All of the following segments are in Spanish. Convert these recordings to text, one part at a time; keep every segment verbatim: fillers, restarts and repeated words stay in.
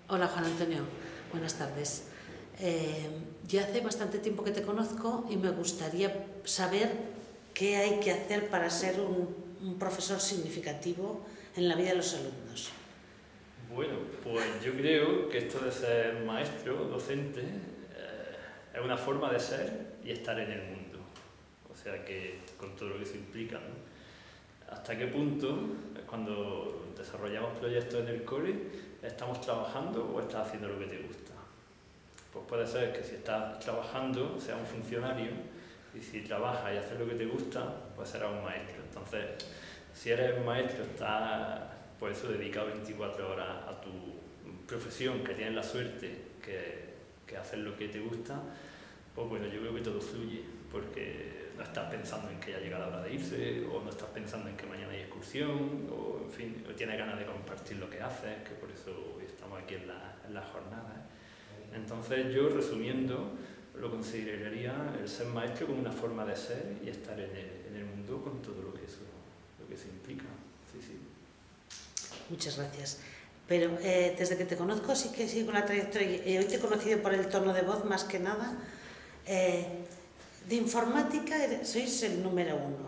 Hola Juan Antonio, buenas tardes. Eh, ya hace bastante tiempo que te conozco y me gustaría saber qué hay que hacer para ser un, un profesor significativo en la vida de los alumnos. Bueno, pues yo creo que esto de ser maestro, docente, eh, es una forma de ser y estar en el mundo. O sea que con todo lo que eso implica, ¿no? ¿Hasta qué punto, cuando desarrollamos proyectos en el cole, estamos trabajando o estás haciendo lo que te gusta? Pues puede ser que si estás trabajando, seas un funcionario, y si trabajas y haces lo que te gusta, pues serás un maestro. Entonces, si eres un maestro, estás, por eso, dedicado veinticuatro horas a tu profesión, que tienes la suerte que, que haces lo que te gusta, pues bueno, yo creo que todo fluye, porque no estás pensando en que ya llega la hora de irse, o no estás pensando en que mañana hay excursión, o en fin, o tienes ganas de compartir lo que haces, que por eso hoy estamos aquí en la, en la jornada. Entonces yo, resumiendo, lo consideraría el ser maestro como una forma de ser y estar en el, en el mundo con todo lo que eso, lo que eso implica. Sí, sí. Muchas gracias. Pero eh, desde que te conozco sí que sigo la trayectoria. Eh, hoy te he conocido por el tono de voz más que nada. Eh, de informática sois el número uno.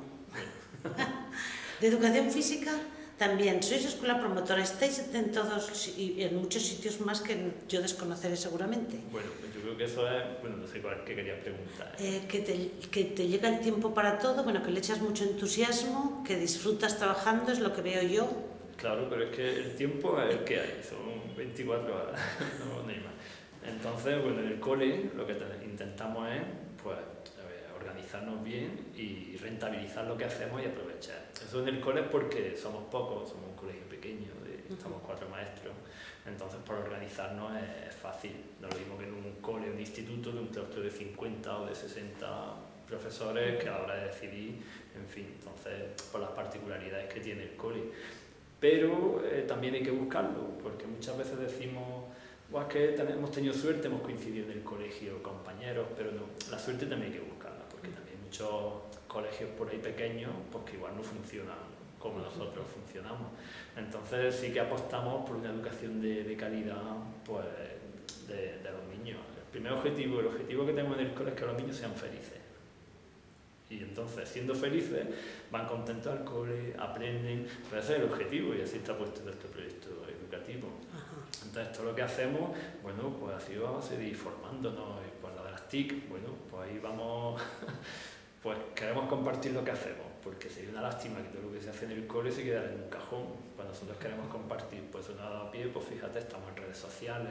De educación física también. Sois escuela promotora. Estáis en todos y en muchos sitios más que yo desconoceré seguramente. Bueno, pues yo creo que eso es, bueno, no sé cuál que quería preguntar. Eh, que, te, que te llega el tiempo para todo, bueno, que le echas mucho entusiasmo, que disfrutas trabajando, es lo que veo yo. Claro, pero es que el tiempo es el que hay, son veinticuatro horas, no, no hay más. Entonces, bueno, en el cole lo que intentamos es, pues, organizarnos bien y rentabilizar lo que hacemos y aprovechar. Eso en el cole es porque somos pocos, somos un colegio pequeño, de, estamos cuatro maestros, entonces por organizarnos es, es fácil. No lo mismo que en un cole, un instituto, de un claustro de cincuenta o de sesenta profesores que a la hora de decidir, en fin, entonces por las particularidades que tiene el cole. Pero eh, también hay que buscarlo, porque muchas veces decimos, es que hemos tenido suerte, hemos coincidido en el colegio, compañeros, pero no, la suerte también hay que buscarla, porque también hay muchos colegios por ahí pequeños pues que igual no funcionan como nosotros funcionamos. Entonces sí que apostamos por una educación de, de calidad pues, de, de los niños. El primer objetivo, el objetivo que tenemos en el colegio es que los niños sean felices. Y entonces, siendo felices, van contentos al cole, aprenden, pero ese es el objetivo y así está puesto nuestro proyecto educativo. Ajá. Entonces, todo lo que hacemos, bueno, pues ha sido a base de ir formándonos, y pues la de las T I C, bueno, pues ahí vamos, pues queremos compartir lo que hacemos, porque sería una lástima que todo lo que se hace en el cole se quedara en un cajón, pues nosotros queremos compartir, pues eso nos ha dado pie, pues fíjate, estamos en redes sociales,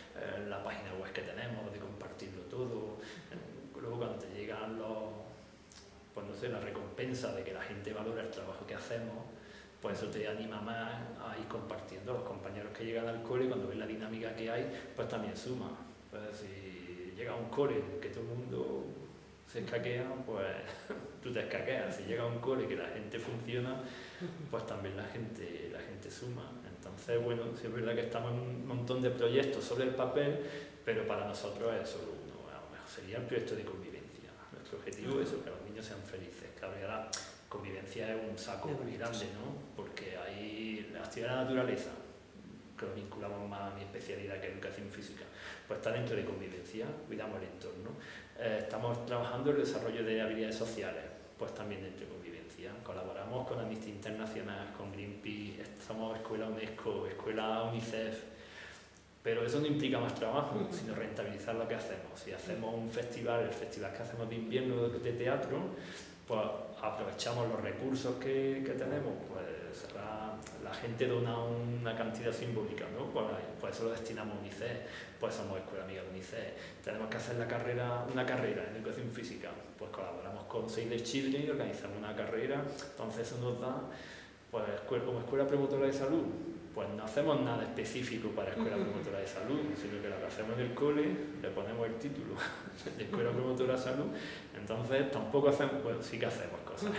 en la página web que tenemos, de compartirlo todo, luego cuando te llegan los... pues no sé, la recompensa de que la gente valora el trabajo que hacemos, pues eso te anima más a ir compartiendo. Los compañeros que llegan al cole, cuando ven la dinámica que hay, pues también suma. Pues si llega a un cole que todo el mundo se escaquea, pues tú te escaqueas. Si llega a un cole que la gente funciona, pues también la gente, la gente suma. Entonces, bueno, sí es verdad que estamos en un montón de proyectos sobre el papel, pero para nosotros es solo uno. A lo mejor sería el proyecto de convivencia. Nuestro objetivo es eso, que los niños sean felices. Claro, y ahora convivencia es un saco muy grande, ¿no? Porque hay la actividad de la naturaleza, que lo vinculamos más a mi especialidad que educación física, pues está dentro de convivencia, cuidamos el entorno. Eh, estamos trabajando en el desarrollo de habilidades sociales, pues también dentro de convivencia. Colaboramos con Amnistía Internacional, con Greenpeace, somos escuela UNESCO, escuela UNICEF, pero eso no implica más trabajo, sino rentabilizar lo que hacemos. Si hacemos un festival, el festival que hacemos de invierno de teatro, pues aprovechamos los recursos que, que tenemos, pues la, la gente dona una cantidad simbólica, ¿no? Pues, pues eso lo destinamos a UNICEF, pues somos escuela amiga de UNICEF. Tenemos que hacer la carrera, una carrera en educación física, pues colaboramos con Save the Children y organizamos una carrera, entonces eso nos da, pues como escuela promotora de salud, pues no hacemos nada específico para escuela promotora de salud, sino que lo que hacemos en el cole, le ponemos el título de escuela promotora de salud, entonces tampoco hacemos, bueno, sí que hacemos cosas,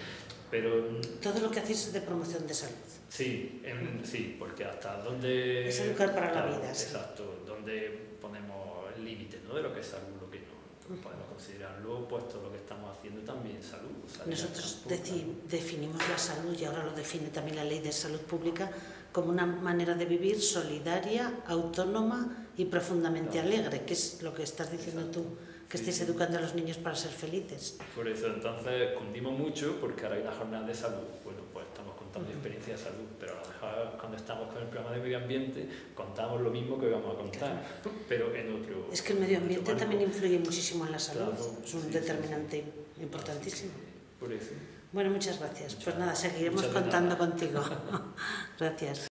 pero... Todo lo que hacéis es de promoción de salud. Sí, en, sí, porque hasta donde... Es educar para la vida. Exacto, Sí. donde ponemos el límite, ¿no?, de lo que es salud, lo que no. pues podemos considerarlo pues todo lo que estamos haciendo también salud. Nosotros definimos la salud, y ahora lo define también la Ley de Salud Pública, como una manera de vivir solidaria, autónoma y profundamente claro. alegre, que es lo que estás diciendo Exacto. tú, que sí, estéis sí. educando a los niños para ser felices. Por eso, entonces, cundimos mucho porque ahora hay una jornada de salud. Bueno, pues estamos contando uh-huh. experiencia de salud, pero a lo mejor cuando estamos con el programa de medio ambiente contamos lo mismo que vamos a contar, claro. pero en otro... Es que el medio ambiente también influye muchísimo en la salud, claro, es un sí, determinante sí, sí. importantísimo. Sí, por eso. Bueno, muchas gracias. Muchas, pues nada, seguiremos contando nada. contigo. Gracias.